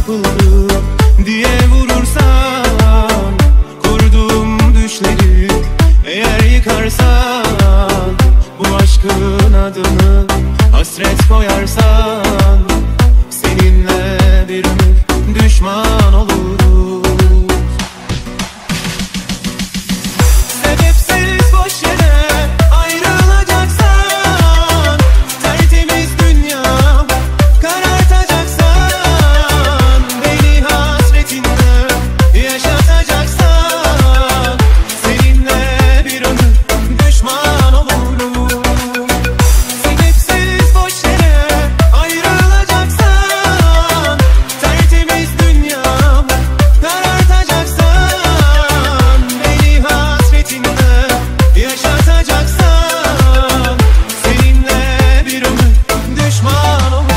kapıldı diye vurursan, kurduğum düşleri eğer yıkarsan, bu aşkın adını hasret koyarsan, seninle bir ömür düşman oluruz. Sebepsiz boş yere ayrılacaksan, tertemiz dünyam karartacaksan, beni hasretinle yaşatacaksan, seninle bir ömür düşman olurum. Sebepsiz boş yere ayrılacaksan, tertemiz dünyam karartacaksan, beni hasretinle yaşatacaksan, seninle bir ömür düşman olurum.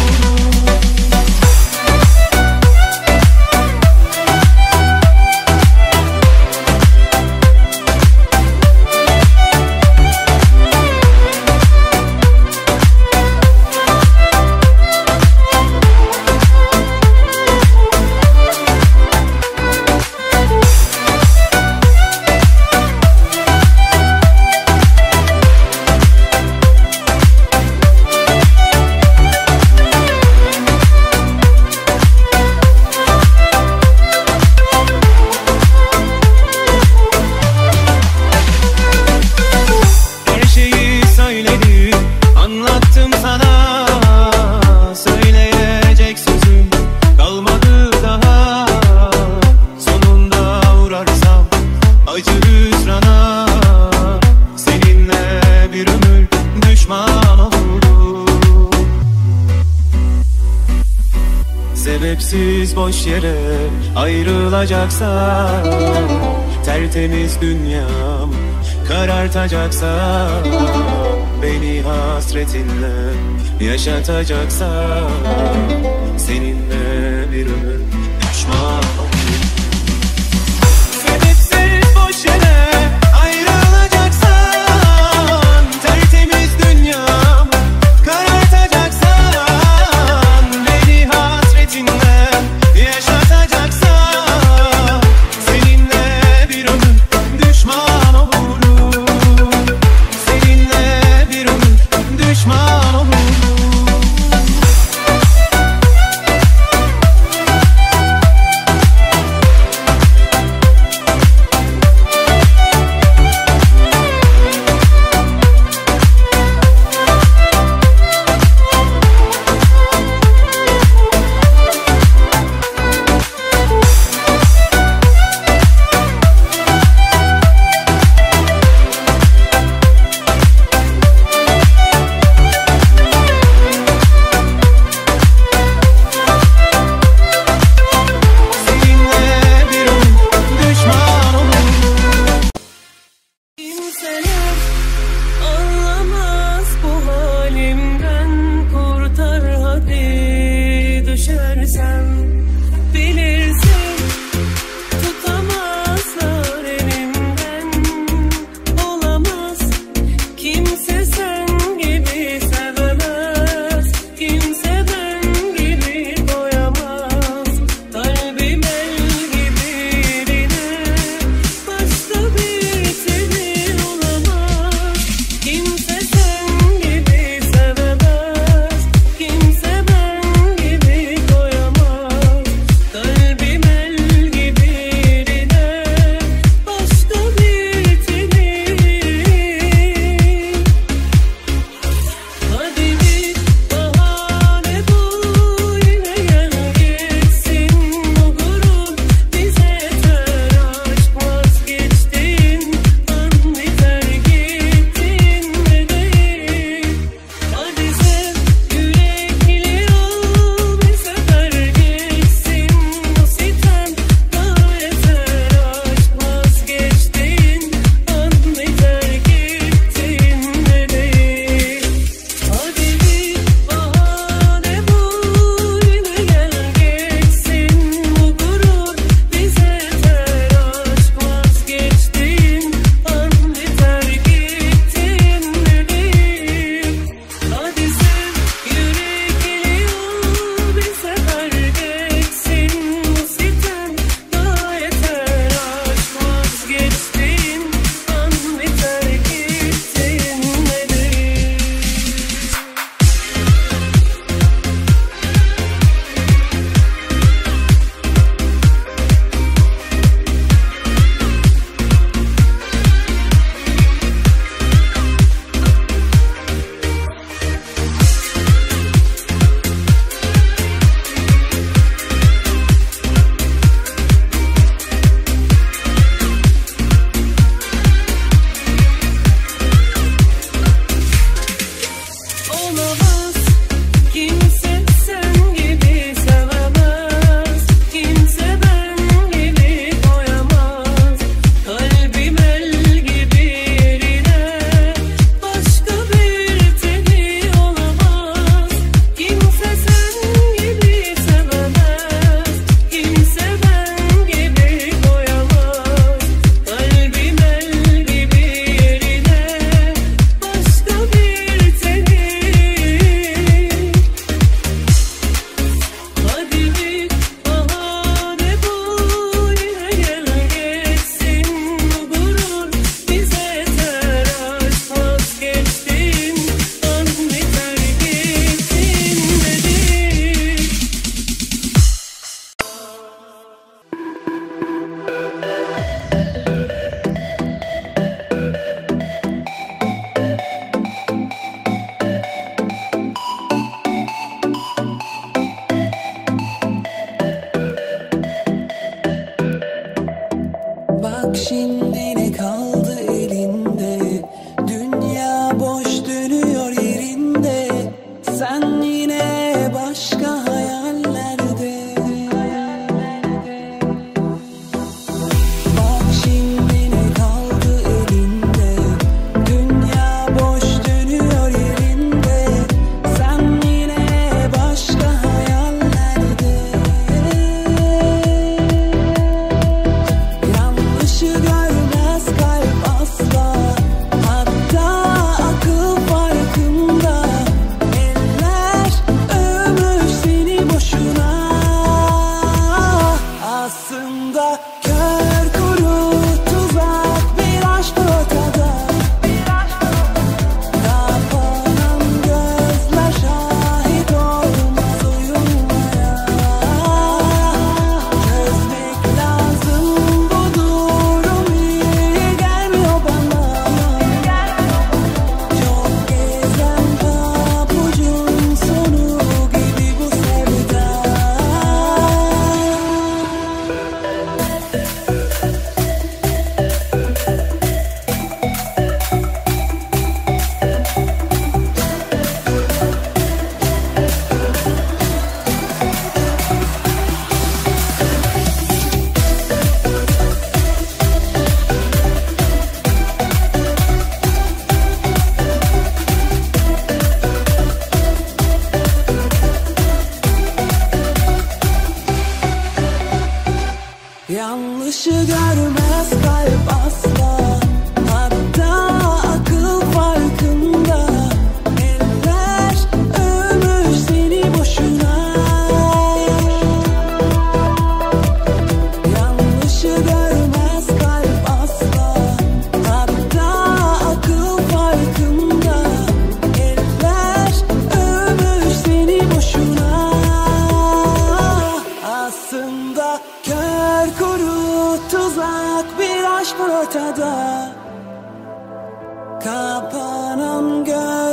Her şeyi söyledim, anlattım sana. Söyleyecek sözüm kalmadı daha. Sonunda uğrarsam acı hüsrana, seninle bir ömür düşman olurum. Sebepsiz boş yere ayrılacaksan, tertemiz dünyam karartacaksan, beni hasretinle yaşatacaksan, seninle bir ömür düşman olurum. Sebepsiz boş yere ayrılacaksan, tertemiz dünyam karartacaksan, beni hasretinle yaşatacaksan, seninle bir ömür düşman olurum. Seninle bir ömür düşman olurum.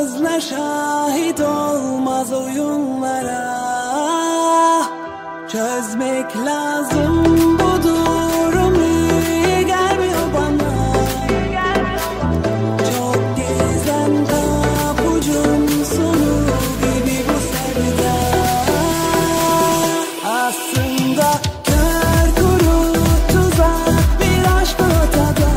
gözler şahit olmaz oyunlara. Çözmek lazım bu durum, iyi gelmiyor bana. Çok gezen pabucun sonu gibi bu sevda. Aslında kör kuru tuzak bir aşk ortada.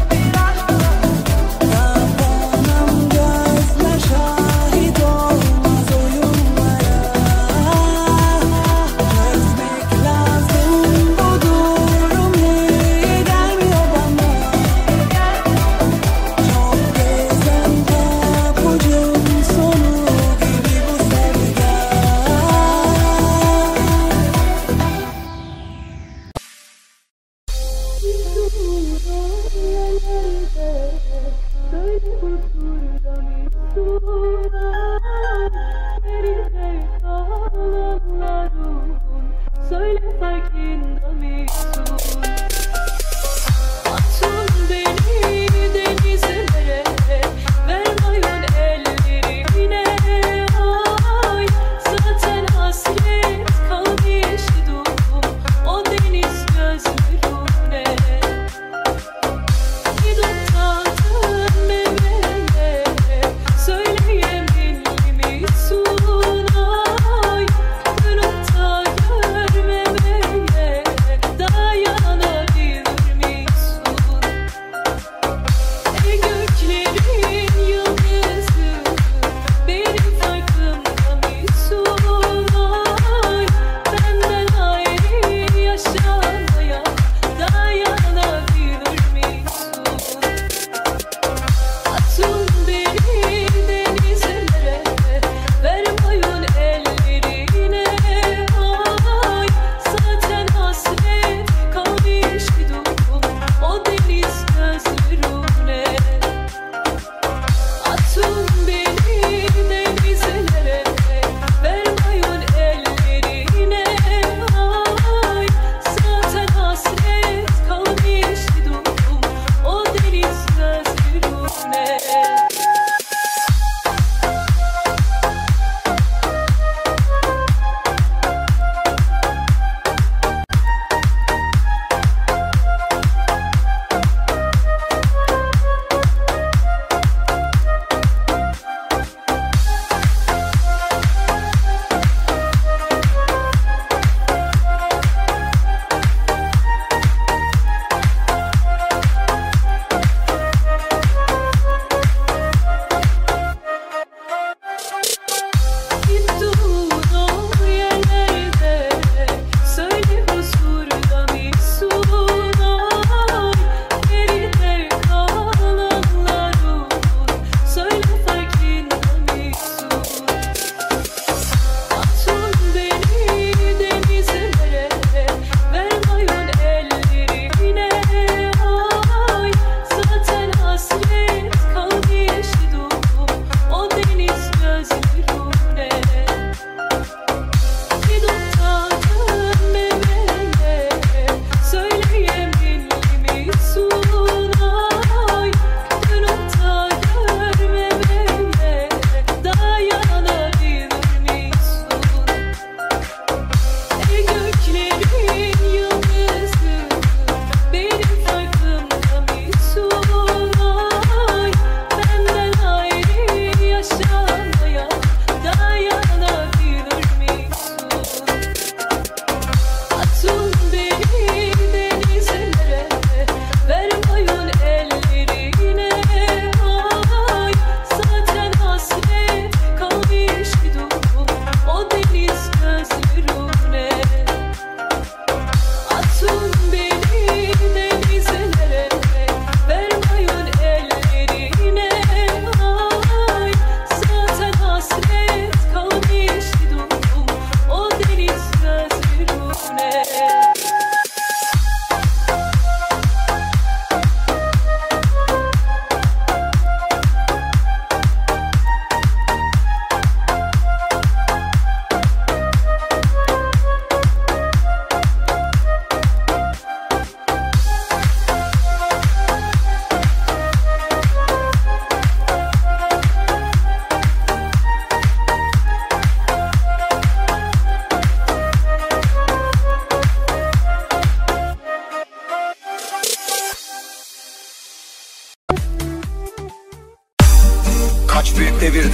Kapanan gözler şahit olmaz oyunlara. Çözmek lazım bu durum.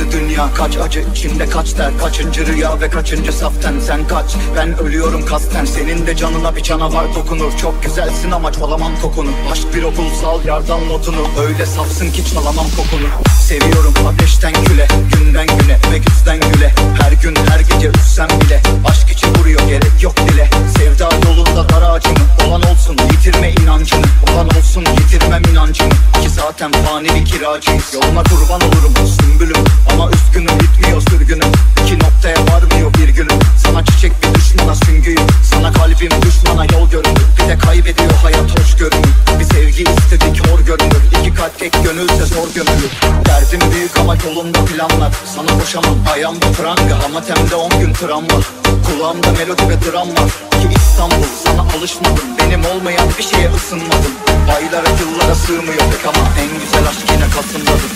nasıl dünya? Kaç acı içinde kaç der, kaçıncı rüya ve kaçıncı saften. Sen kaç, ben ölüyorum kasten. Senin de canına bir canavar dokunur. Çok güzelsin ama çalamam kokunu. Aşk bir okulsal yardan notunu. Öyle safsın ki çalamam kokunu. Seviyorum ateşten küle, günden güne ve güçten güle. Her gün her gece üssem bile aşk içi vuruyor, gerek yok dile. Sevda yolunda dar ağacımı, olan olsun yitirme inancını. Olan olsun yitirmem inancımı, ki zaten fani bir kiracıyız. Yoluna kurban olurum sümbülüm, ama üzgünüm bitmiyor sürgünüm. İki noktaya varmıyor bir günüm. Sana çiçek bir düşmana süngüyüm. Sana kalbim düşmana yol görünür. Bir de kaybediyor hayat hoş görünür. Bir sevgi istedik hor görünür. İki kalp tek gönülse zor gömülür. Derdim büyük ama yolunda planlar. Sana koşamam ayağımda pranga, ama temde 10 gün travma. Kulağımda melodi ve dram var. Ki İstanbul sana alışmadım. Benim olmayan bir şeye ısınmadım. Aylara yıllara sığmıyor pek, ama en güzel aşk yine Kasım'dadır.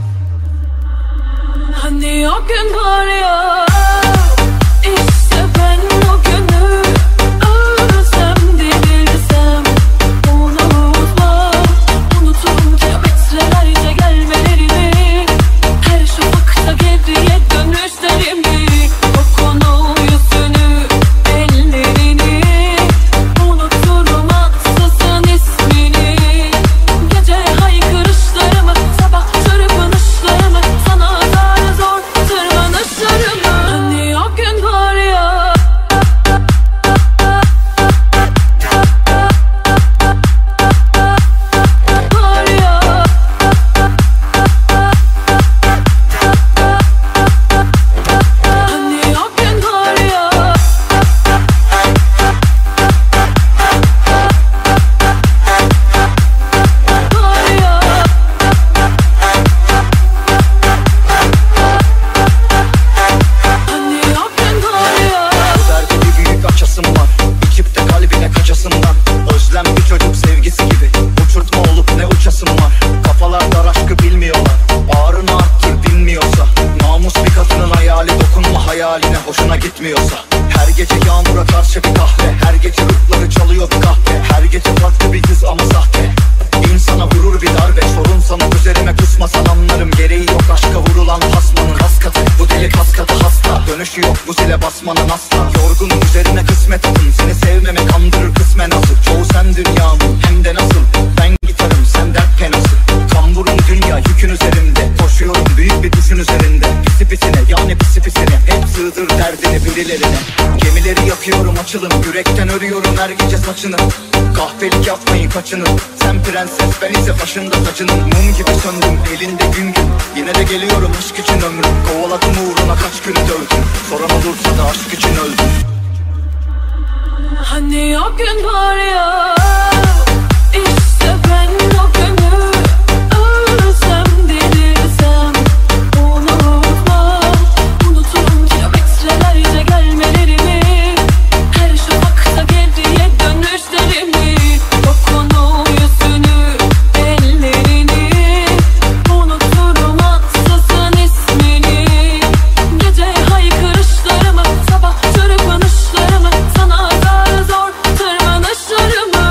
Hani o gün var ya, işte ben o günü ölsem delirsem unutmam. Unuturum kilometrelerce gelmelerini, her şafakta geriye dönüşlerimi. Kokunu, yüzünü, ellerini unuturum ansızın ismini. Gece haykırışlarımı, sabah çırpınışlarımı, sana dar zor tırmanışlarımı. Hani o gün var ya, var ya, hani o gün var ya. Bu derdi bir büyük açasım var. İçip de kalbine kaçasım var. Özlem bir çocuk sevgisi gibi. Uçurtma olup ne uçasım var. Kafalar dar aşkı bilmiyorlar. Ağrını arttır dinmiyorsa. Namus bir kadının hayali, dokunma hayaline hoşuna gitmiyorsa. Her gece yağmura karşı bir kahve. Her gece ruhları çalıyor bir kahve. Her gece farklı bir kız ama sahte. İnsana vurur bir darbe. Sorun sana üzerime kusmasan anlarım. Gereği yok aşka vurulan tasmanın. Kas katı bu deli kas katı hasta. Dönüşü yok bu zile basmanın asla. Yorgunum üzerine kısmet atın. Seni sevmeme kandırır kısmen asıl. Çoğu sen dünyamın hem de nasıl. Ben gitarım sen dert penası. Kamburum dünya yükün üzerimde. Koşuyorum büyük bir düşün üzerinde. Pisi pisine yani pisi pisine. Hep sığdır derdini birilerine. Gemileri yakıyorum açılın. Yürekten örüyorum her gece saçını. Kahpelik yapmayın kaçının. Sen prenses ben ise başında tacının. Mum gibi söndüm elinde gün gün. Yine de geliyorum aşk için ömrüm. Kovaladım uğruna kaç gün dövdüm. Soran olursa da aşk için öldüm. Hani o gün var ya, işte ben o günü ölsem delirsem unutmam. Unuturum kilometrelerce gelmelerimi, her şafakta geriye dönüşlerimi. Kokunu, yüzünü, ellerini unuturum ansızın ismini. Gece haykırışlarımı, sabah çırpınışlarımı, sana dar zor tırmanışlarımı.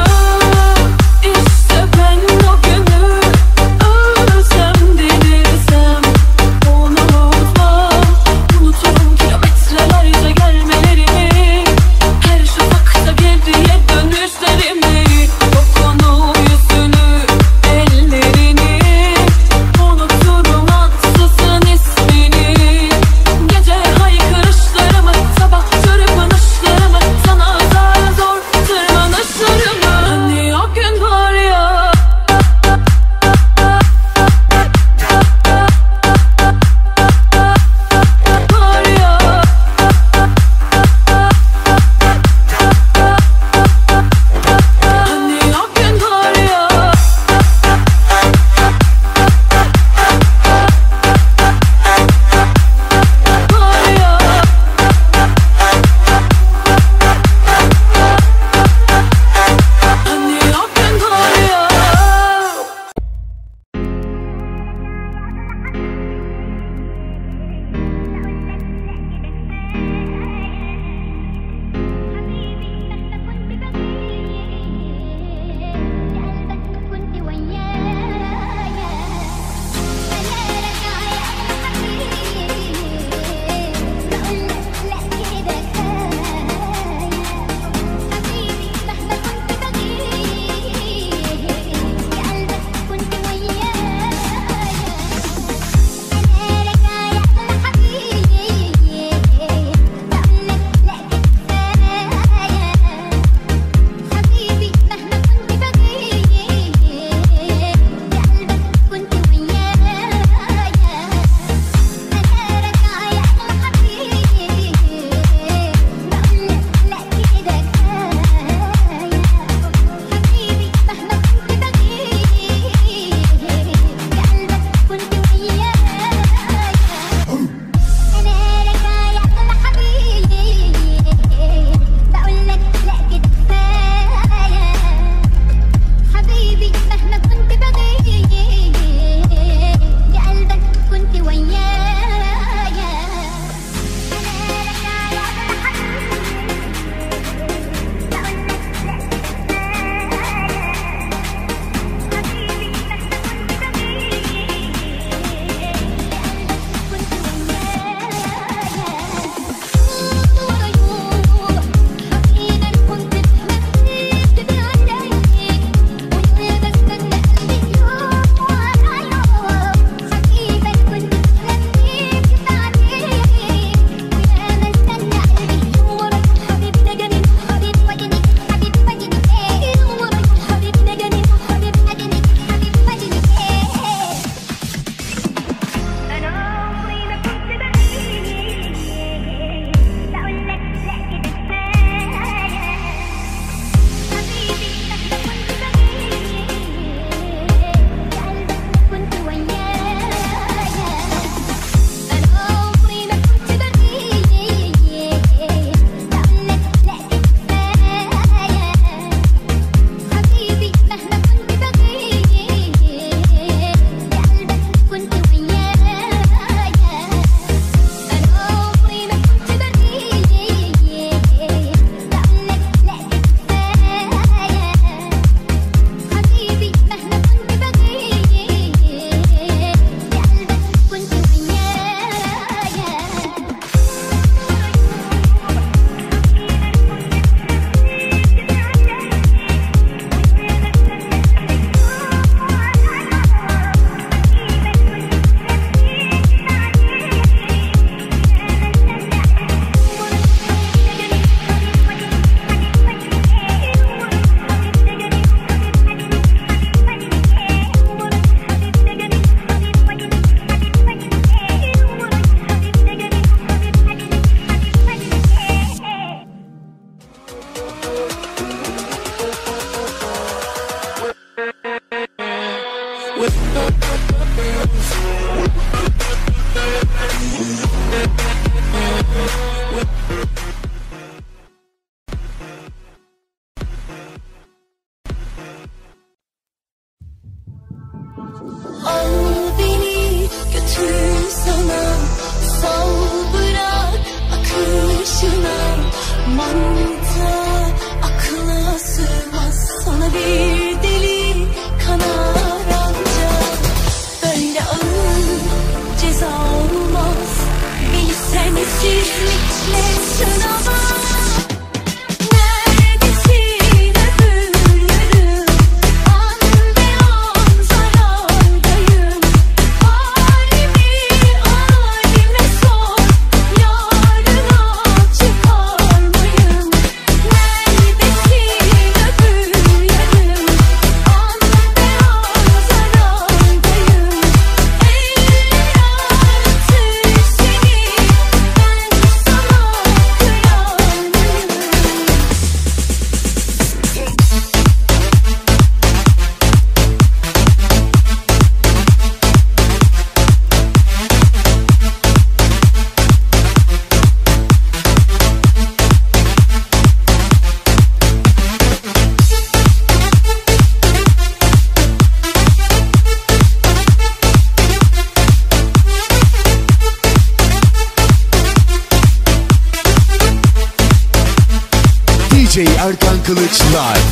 Kılıç Live.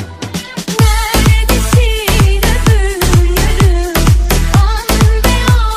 Neredesin öbür yarım? An be an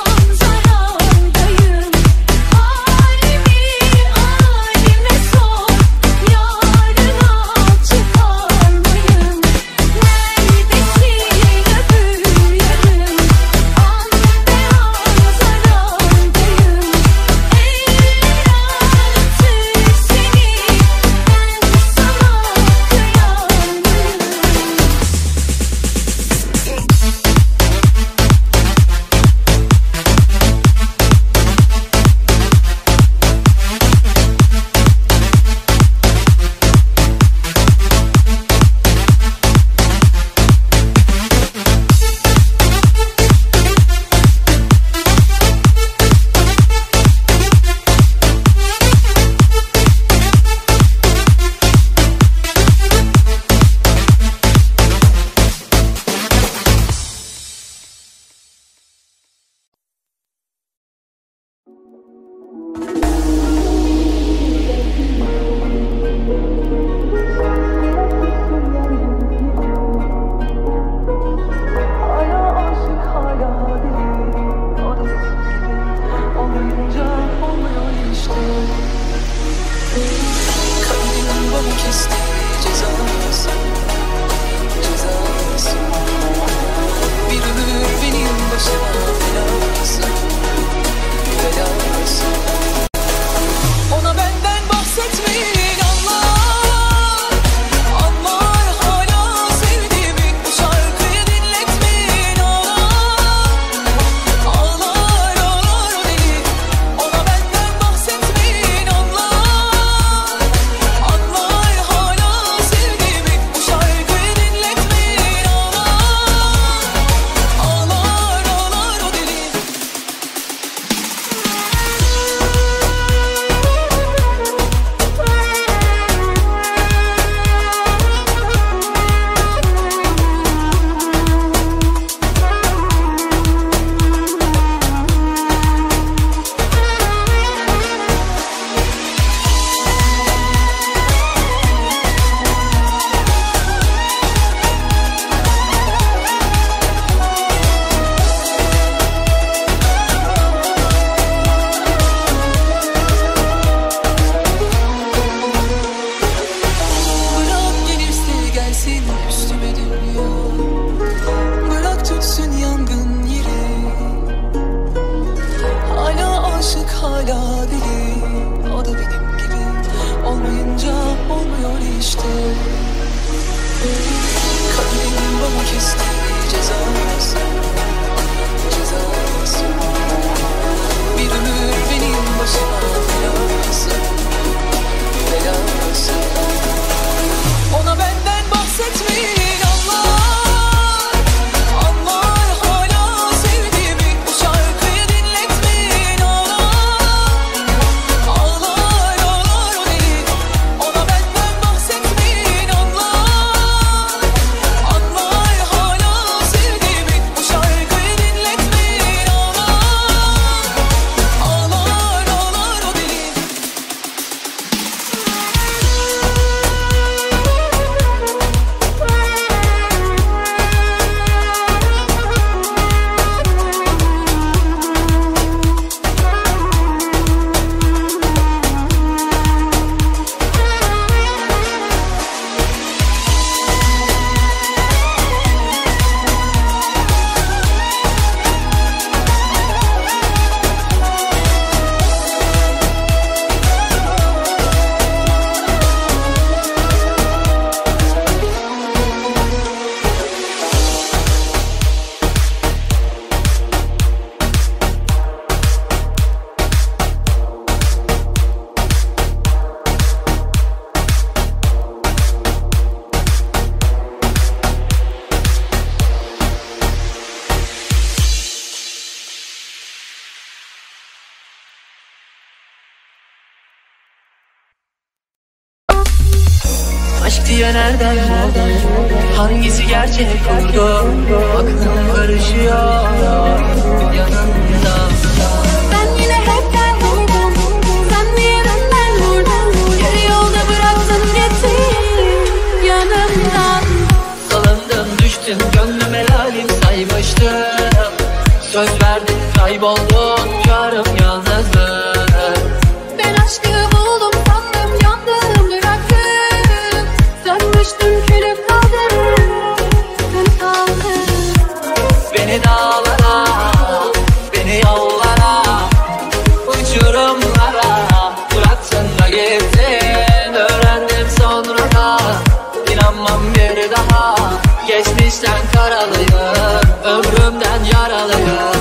Sence nereden buldun? Hangisi gerçek oldu? Aklım karışıyor yanında. Ben yine hep kayboldum. Sen niye benden vurdun? Yarı yolda bıraktın gittin yanımdan. Salındım düştüm gönlüme lalim saymıştım. Söz verdin kayboldun yarım yalnızlık. Ben aşkı buldum sandım yandım bıraktım. Sönmüştüm külüp kaldım. Sen kaldın. Beni dağlara, beni yollara, uçurumlara bıraktın da gittin. Öğrendim sonra da inanmam bir daha. Geçmişten karalıyım, ömrümden yaralıyım.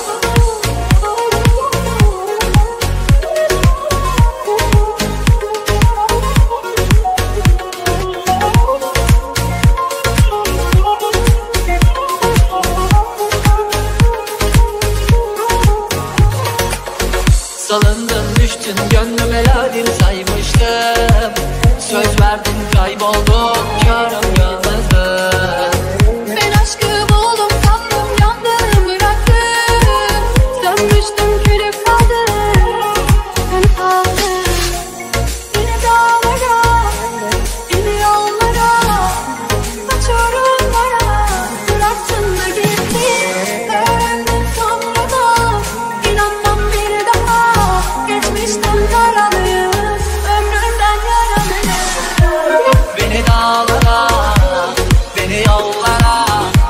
Salındın düştün gönlüme lalim saymıştım. Söz verdin kayboldun yarım yalnızlık. Ben aşkı buldum sandım yandım bıraktım. Sönmüştüm külüp kaldım. Sen kaldın. Yine dağlara, yine yollara, uçurumlara bıraktın da gittin. Öğrendim sonra da inanmam bir daha. Geçmişten karalıyım, ömrümden yaralıyım. Beni dağlara, beni yollara,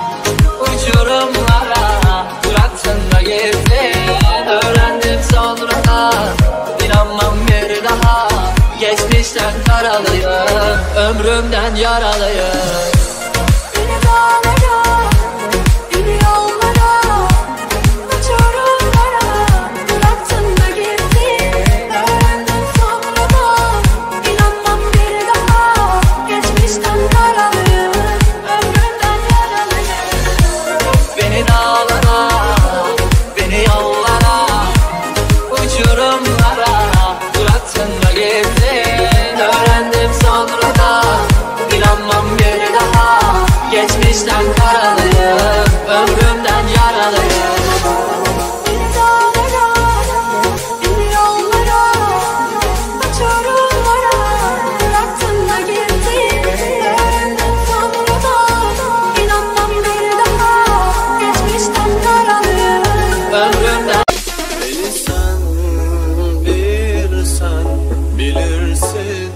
uçurumlara bıraktın da gittin. Öğrendim sonra da inanmam bir daha. Geçmişten karalıyım, ömrümden yaralıyım. Yine dağlara, yine yollara, uçurumlara bıraktın da gittin. Öğrendim sonra da inanmam bir daha. Geçmişten karalıyım, ömrümden yaralıyım. Beni dağlara, beni yollara, uçurumlara bıraktın da gittin. Öğrendim sonra da inanmam bir daha. Geçmişten karalıyım, ömrümden yaralıyım. Yine dağlara, yine yollara, uçurumlara bıraktın da gittin. Öğrendim sonra da inanmam bir daha. Geçmişten karalıyım. Ömrümden Beni sen bir sen bilirsin.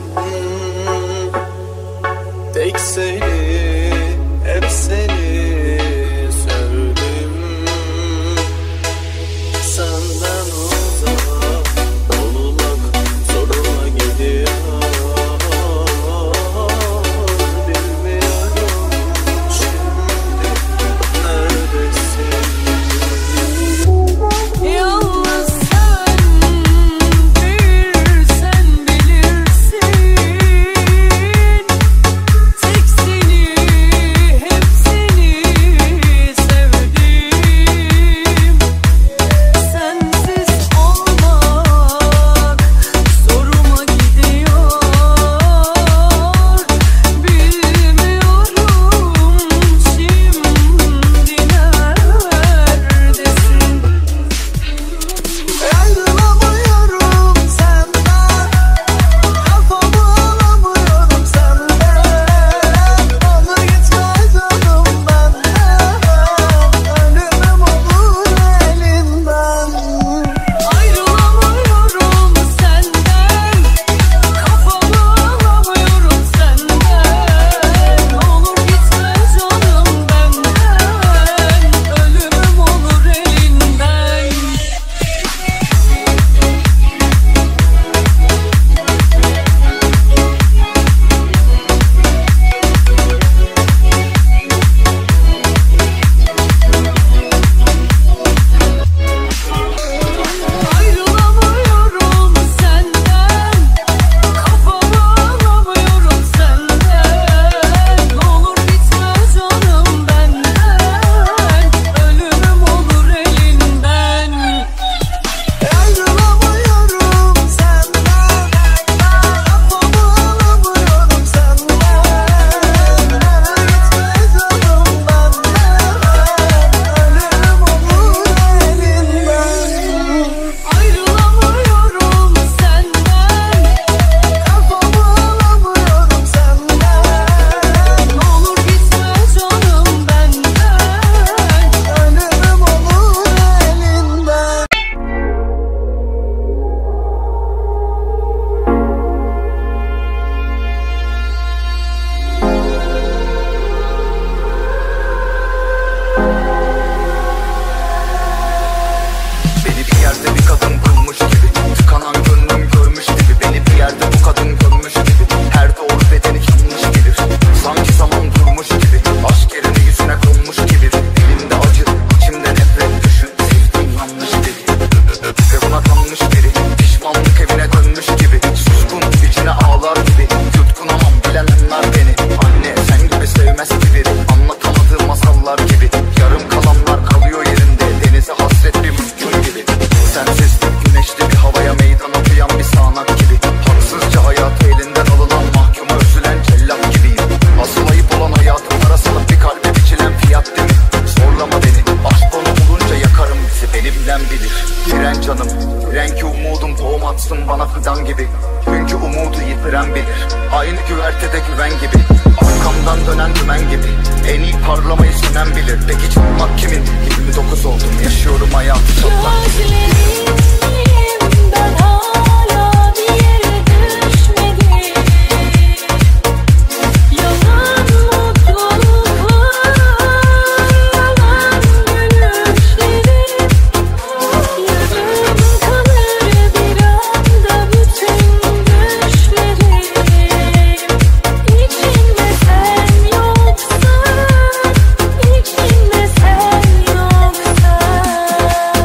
Tek seni, hep seni sevdim. Senden uzak olmak zoruma gidiyor. Bilmiyorum şimdi neredesin. Yalnız sen bir sen bilirsin. Tek seni hep seni arkamdan dönen dümen gibi. En iyi parlamayı senen bilir. Peki çalmak kimin? 29 oldum, yaşıyorum hayatı çalmak. Gözlerimden hala bir yere düşmedim. Yalan mutluluklar, yalan gülüşlerim. Yarım kalır bir anda bütün düşlerim. İçimde sen yoksan, içimde sen yoksan.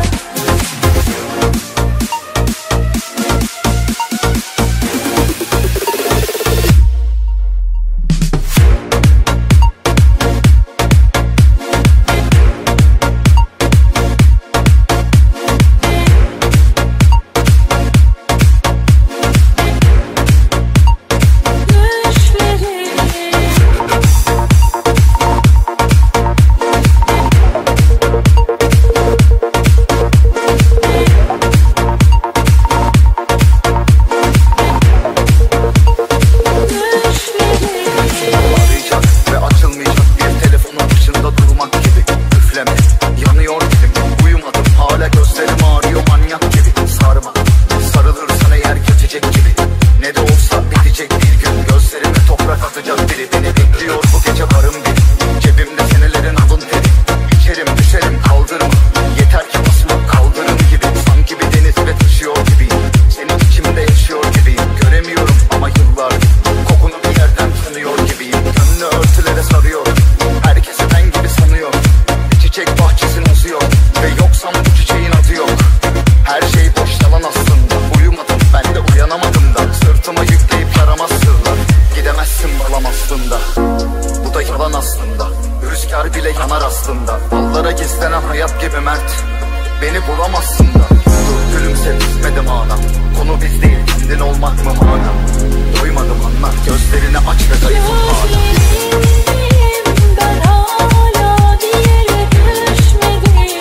Arayacak ve açılmayacak bir telefonun başında durmak gibi. Üfleme, yanıyor dilim. Uyumadım, hala gözlerim ağrıyor manyak gibi. Sarma, sarılırsan eğer geçecek gibi. Ne de olsa bitecek bir gün. Gözlerime toprak atacak biri. Beni bekliyor bu gece varım bir. Cebimde senelerin alın teri. İçerim düşerim kaldırma. Yeter ki basma kaldırım gibi. Sanki bir denizde taşıyor gibiyim. Senin içimde yaşıyor gibiyim. Göremiyorum ama yıllardır. Kokunu bir yerden tanıyor gibiyim. Gönlü örtülere sarıyor. Herkesi ben gibi sanıyor. Bir çiçek bahçesini uzuyor. Ve yoksam bu çiçeğin adı yok. Her şey boş yalan aslında. Uyumadım ben de uyanamadım da. Sırtıma yükleyip yaramaz sırlar. Gidemezsin balam aslında. Bu da yalan aslında. Rüzgar bile yanar aslında. Dallara gizlenen hayat gibi mert. Beni bulamazsın da. Dur gülümse bitmedim anam. Konu biz değil kendin olmak mı mana? Doymadım anla. Gözlerini aç ve zayıfım hala. Gözlerimden hala bir yere düşmedim.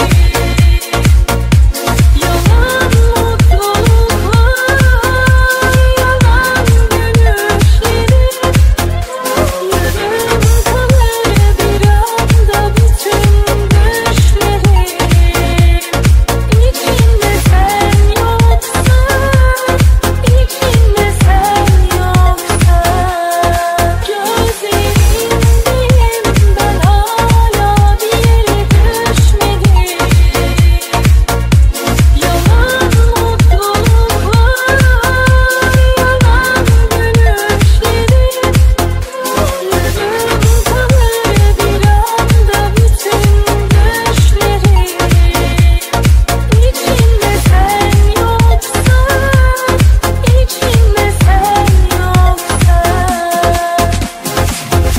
Yalan mutluluklar, yalan gülüşlerim. Yarım kalır bir anda bütün düşlerim. İçimde sen yoksan, içimde sen yoksan. Gözlerimden hala bir yere düşmedim. Yalan mutluluklar, yalan gülüşlerim. Yarım kalır bir anda bütün düşlerim. İçimde sen yoksan, içimde sen yoksan.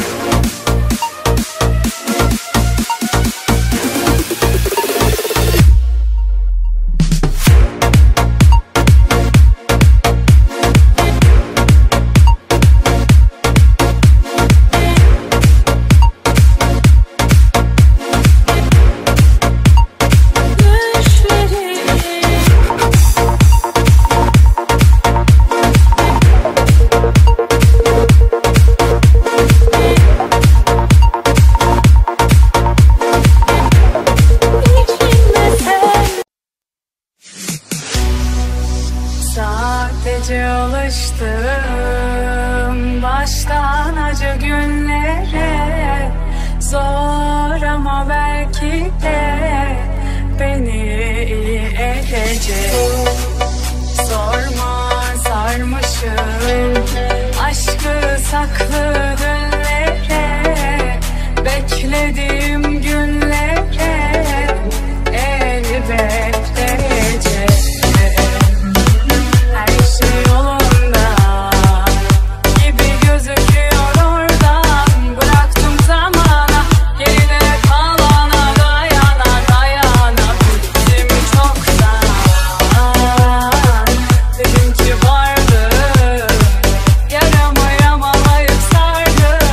Sadece alıştım baştan acı günlere. Zor ama belki de beni iyi edecek. Sorma sarmışım aşkı saklı dünlere. Beklediğim günlere elbet gelecek. Her şey yolunda gibi gözüküyor oradan. Bıraktım zamana, geride kalana, dayana dayana. Bittim çoktan. Dedim ki vardı, yaramı yamalayıp sardı.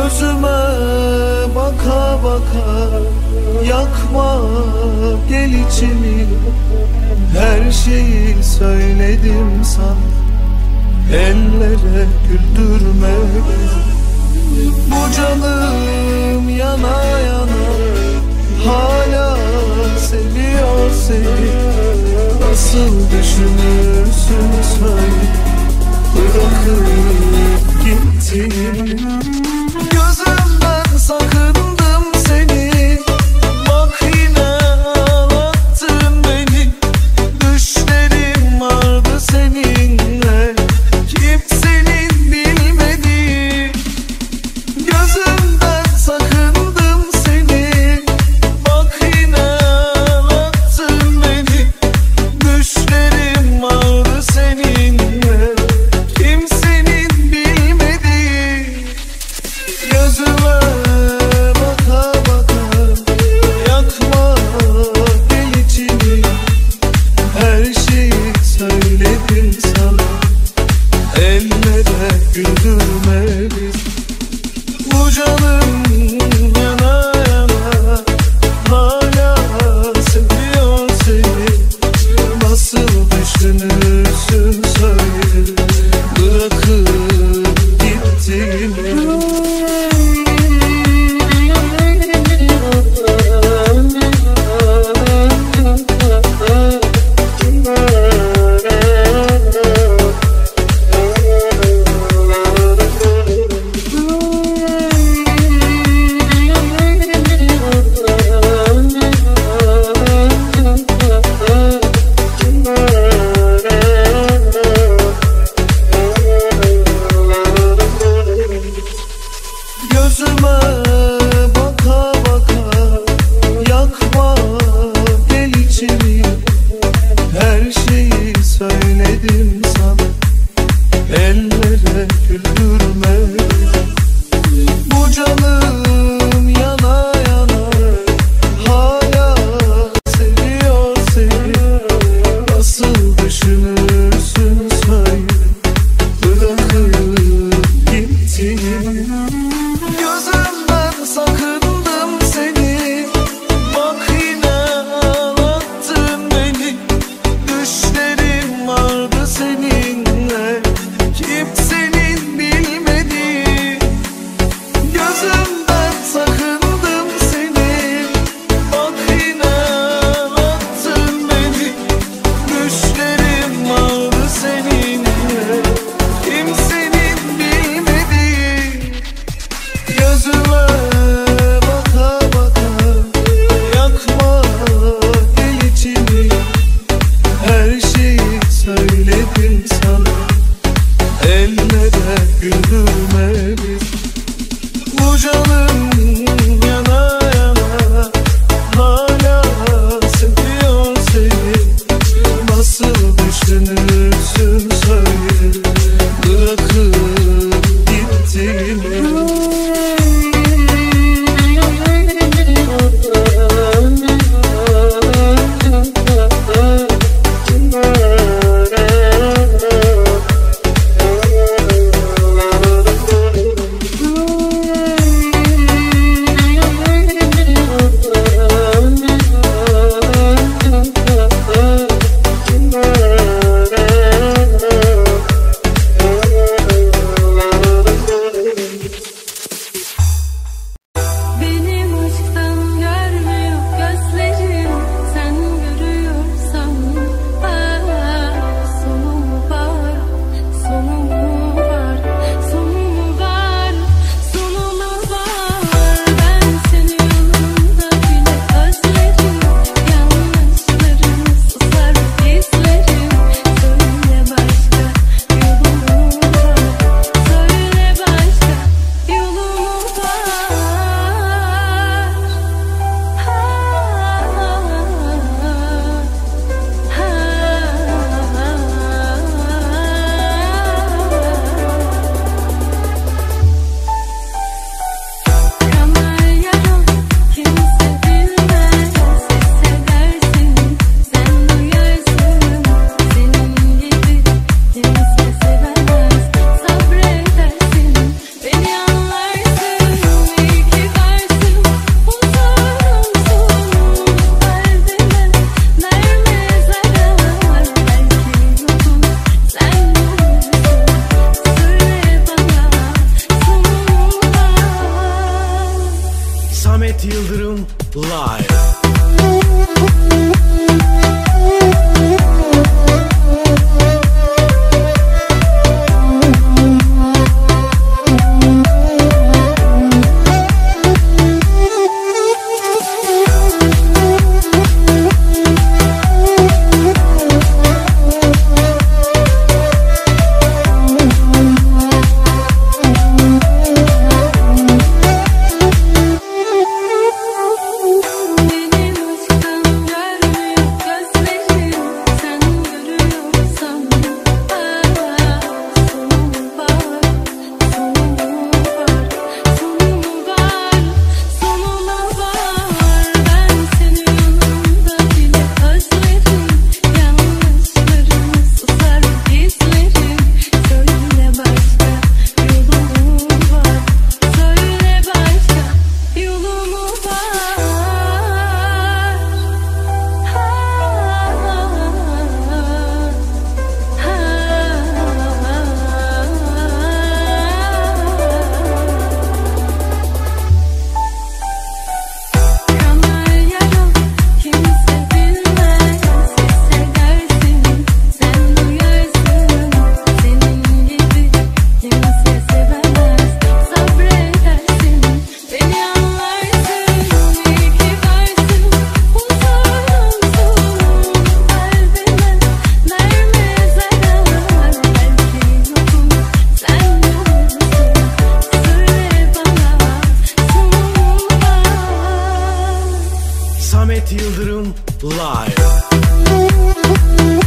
Gözüme baka baka yakma gel içimi. Her şeyi söyledim sana, ellere güldürme. Bu canım yana yana hala seviyor seni. Nasıl düşünürsün söyle, bırakıp gittin. Gözümden sakındım seni, bak yine ağlattın beni. Düşlerim vardı seninle, kimsenin bilmediği. Gözümden sakındım seni, bak yine ağlattın beni. Düşlerim vardı seninle, kimsenin bilmediği. Gözüme Samet Yıldırım Live.